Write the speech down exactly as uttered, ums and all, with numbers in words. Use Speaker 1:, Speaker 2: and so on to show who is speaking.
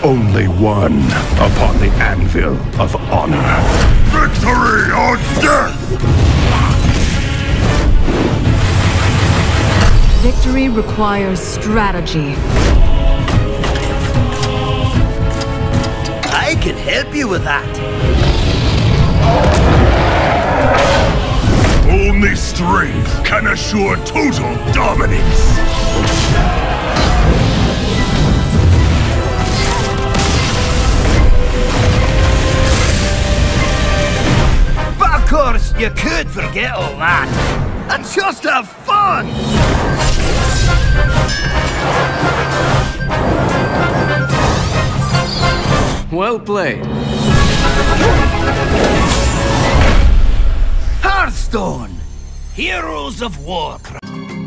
Speaker 1: only one upon the anvil of honor. Victory or death!
Speaker 2: Victory requires strategy.
Speaker 3: I can help you with that.
Speaker 1: Only strength can assure total dominance.
Speaker 3: But of course, you could forget all that and just have fun!
Speaker 4: Well played.
Speaker 3: Hearthstone! Heroes of Warcraft.